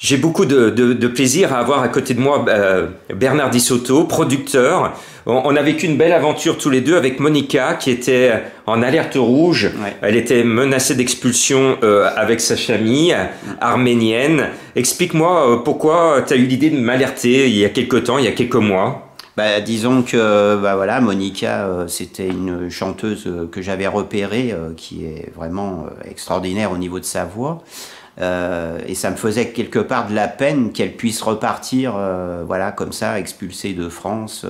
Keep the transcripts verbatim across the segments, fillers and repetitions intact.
J'ai beaucoup de, de, de plaisir à avoir à côté de moi euh, Bernard Di Sotto, producteur. On, on a vécu une belle aventure tous les deux avec Monica qui était en alerte rouge. Ouais. Elle était menacée d'expulsion euh, avec sa famille ouais. arménienne. Explique-moi euh, pourquoi tu as eu l'idée de m'alerter il y a quelques temps, il y a quelques mois. Bah, disons que bah voilà, Monica, euh, c'était une chanteuse euh, que j'avais repérée, euh, qui est vraiment euh, extraordinaire au niveau de sa voix. Euh, et ça me faisait quelque part de la peine qu'elle puisse repartir, euh, voilà, comme ça, expulsée de France, euh,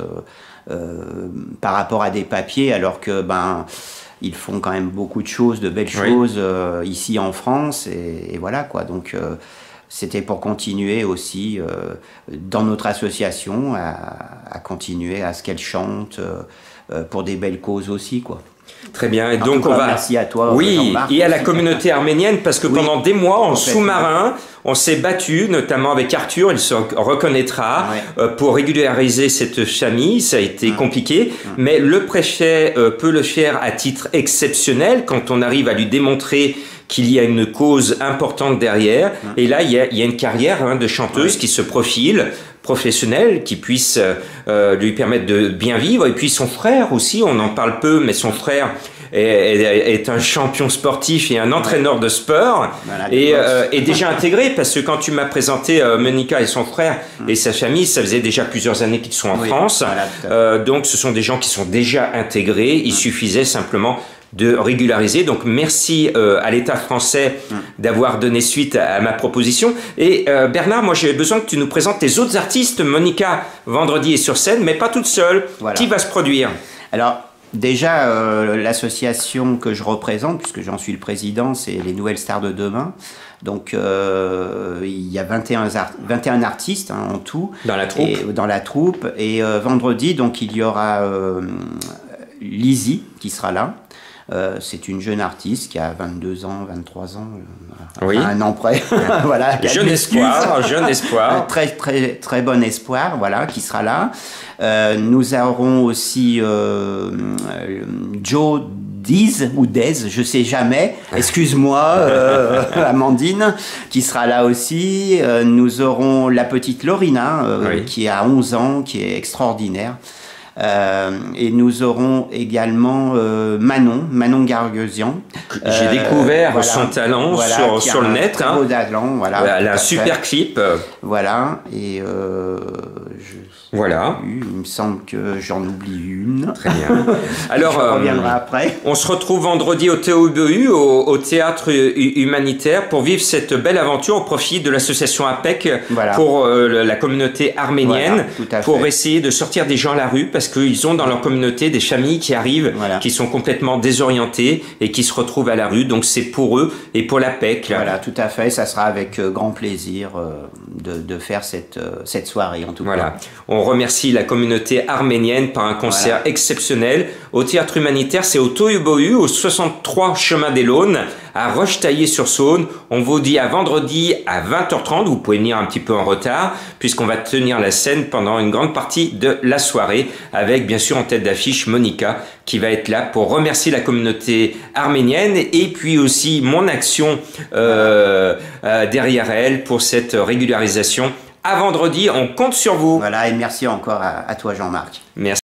euh, par rapport à des papiers, alors que ben ils font quand même beaucoup de choses, de belles oui. choses euh, ici en France, et, et voilà quoi. Donc euh, c'était pour continuer aussi euh, dans notre association à, à continuer à ce qu'elle chante euh, pour des belles causes aussi quoi. Très bien, et en donc cas, on va. Merci à toi. Oui, et à la communauté arménienne, parce que oui, pendant des mois en sous-marin, on s'est battu, notamment avec Arthur, il se reconnaîtra, ouais. euh, pour régulariser cette famille. Ça a été mmh. compliqué, mmh. mais le préfet euh, peut le faire à titre exceptionnel quand on arrive à lui démontrer qu'il y a une cause importante derrière. Mmh. Et là, il y a, il y a une carrière hein, de chanteuse oui. qui se profile, professionnel, qui puisse euh, lui permettre de bien vivre. Et puis son frère aussi, on en parle peu, mais son frère est, est, est un champion sportif et un entraîneur de sport, voilà, et euh, est déjà intégré, parce que quand tu m'as présenté euh, Monica et son frère mmh. et sa famille, ça faisait déjà plusieurs années qu'ils sont en oui, France. Voilà, euh, donc ce sont des gens qui sont déjà intégrés. Il mmh. suffisait simplement de régulariser. Donc merci euh, à l'État français mmh. d'avoir donné suite à, à ma proposition. Et euh, Bernard, moi j'ai besoin que tu nous présentes tes autres artistes. Monica, vendredi, est sur scène, mais pas toute seule. Voilà. Qui va se produire? Alors, déjà, euh, l'association que je représente, puisque j'en suis le président, c'est les Nouvelles Stars de Demain. Donc, euh, il y a vingt et un, art vingt et un artistes hein, en tout. Dans la troupe. Et, dans la troupe. Et euh, vendredi, donc, il y aura euh, Lizzie qui sera là. Euh, c'est une jeune artiste qui a vingt-deux ans, vingt-trois ans, euh, oui. un an près. Voilà, jeune espoir, jeune espoir. Très, très, très bon espoir, voilà, qui sera là. Euh, nous aurons aussi euh, Joe Diz ou Dez, je sais jamais, excuse-moi, euh, Amandine, qui sera là aussi. Euh, nous aurons la petite Lorina, euh, oui. qui a onze ans, qui est extraordinaire. Euh, et nous aurons également euh, Manon, Manon Garguesian. J'ai euh, découvert voilà, son talent voilà, sur, sur le net. Hein. Beau talent, voilà, elle a un super clip. Voilà, et euh, je, voilà. il me semble que j'en oublie une. Très bien. Alors, on reviendra euh, après. On se retrouve vendredi au T O U B U, au, au Théâtre Humanitaire, pour vivre cette belle aventure au profit de l'association A P E C voilà. pour euh, la communauté arménienne, voilà, pour essayer de sortir des gens à la rue, parce qu'ils ont dans leur communauté des familles qui arrivent, voilà. qui sont complètement désorientées et qui se retrouvent à la rue. Donc c'est pour eux et pour l'A P E C. Voilà, tout à fait. Ça sera avec euh, grand plaisir euh, de, de faire cette, euh, cette soirée, en tout voilà. cas. On remercie la communauté arménienne par un concert voilà. exceptionnel au Théâtre Humanitaire. C'est au T O U B U, au soixante-trois chemin des Launes, à Rochetaillé-sur-Saône. On vous dit à vendredi à vingt heures trente. Vous pouvez venir un petit peu en retard, puisqu'on va tenir la scène pendant une grande partie de la soirée, avec bien sûr en tête d'affiche Monica, qui va être là pour remercier la communauté arménienne, et puis aussi mon action euh, euh, derrière elle pour cette régularisation. À vendredi, on compte sur vous. Voilà, et merci encore à, à toi Jean-Marc. Merci.